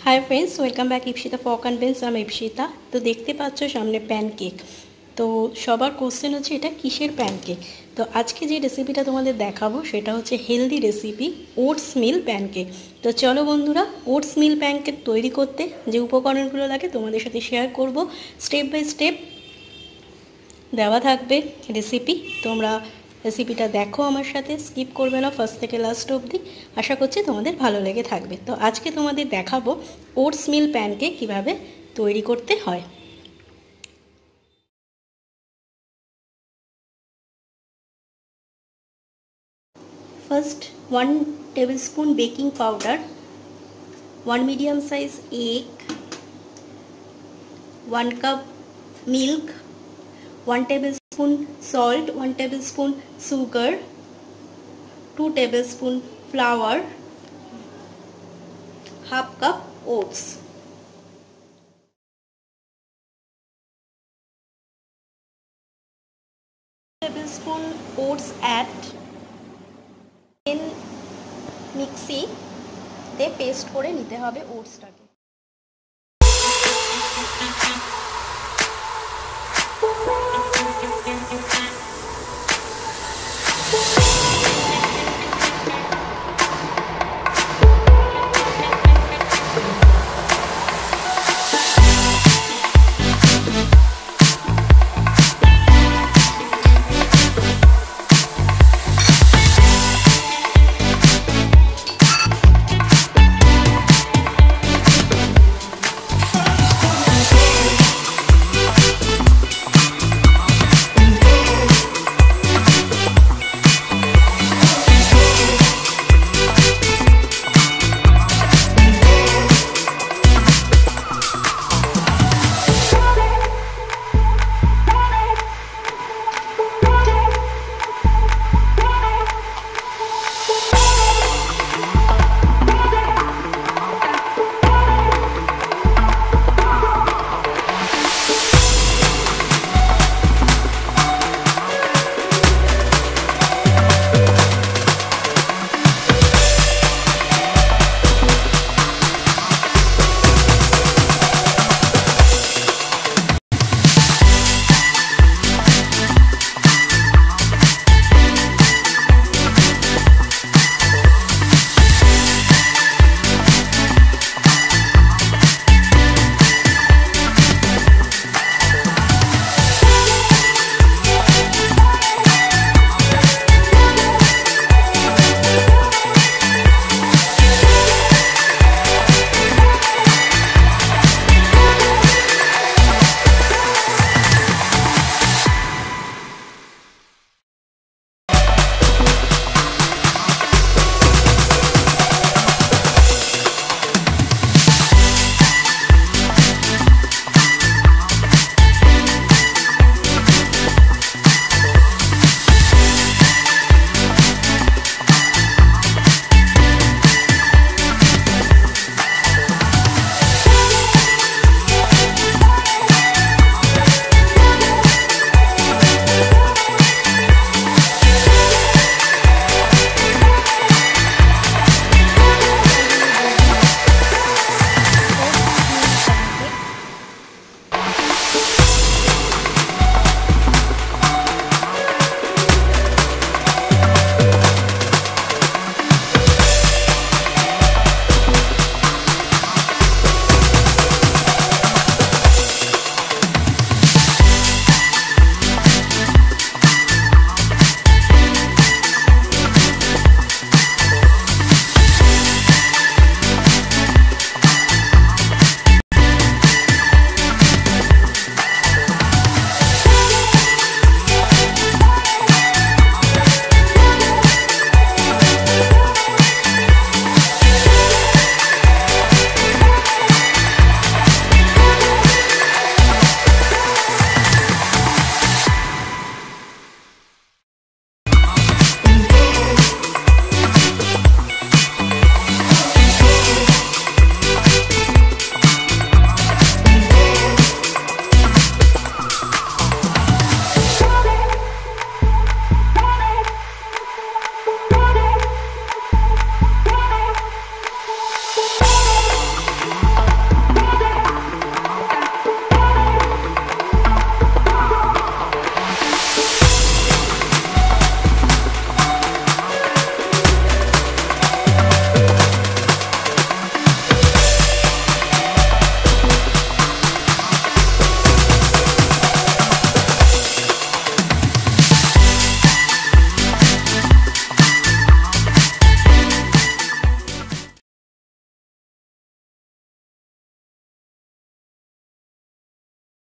हाय friends, welcome back Ipshita फॉक and बेन्स। আমি ইপশিতা। তো দেখতে পাচ্ছ সামনে প্যানকেক। তো সবার কোশ্চেন হচ্ছে এটা কিসের প্যানকেক। তো আজকে যে রেসিপিটা তোমাদের দেখাবো সেটা হচ্ছে healthy recipe oats meal pancake. তো চলো বন্ধুরা, ওটস মিল প্যানকেক তৈরি করতে যে উপকরণগুলো লাগে তোমাদের সাথে শেয়ার করব। স্টেপ বাই স্টেপ দেওয়া থাকবে রেসিপি। তোমরা রেসিপিটা দেখো আমার সাথে, স্কিপ করবে না ফার্স্ট থেকে লাস্ট অবধি। আশা করছি তোমাদের ভালো লেগে থাকবে। তো আজকে তোমাদের দেখাবো ওটস মিল প্যানকেক কীভাবে তৈরি করতে হয়। First 1 tablespoon baking powder, 1 medium size egg, 1 cup milk, 1 tablespoon salt, 1 tablespoon sugar, 2 tablespoon flour, half cup oats. Tablespoon oats add, then mixie তে পেস্ট করে নিতে হবে ওটসটাকে।